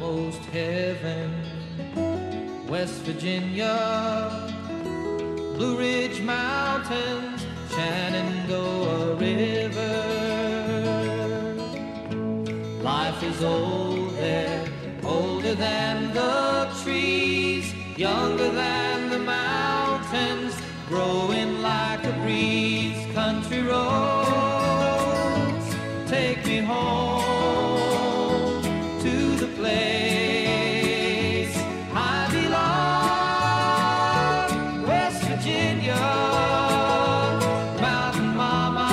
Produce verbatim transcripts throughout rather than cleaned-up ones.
almost heaven. West Virginia, Blue Ridge Mountains, Shenandoah River. Life is old there, older than the trees, younger than the mountains, growing like a breeze. Country roads, take me home to the place I belong. West Virginia, Mountain Mama,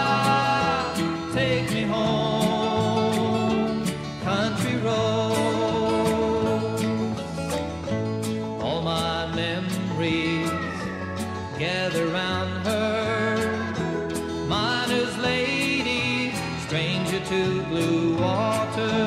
take me home. Country roads, all my memories gather round her. Miner's lady, stranger to blue water.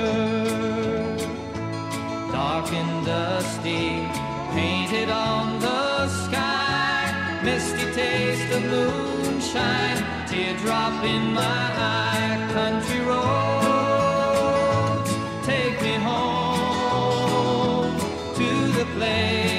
Dark and dusty, painted on the sky. Misty taste of moonshine, teardrop in my eye. Country roads, take me home to the place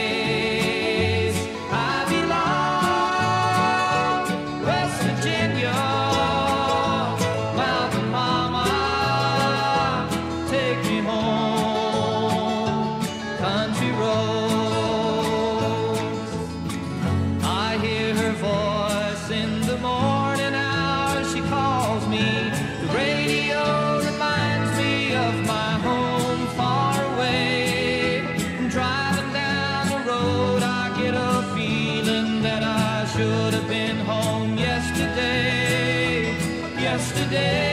should have been home yesterday, yesterday.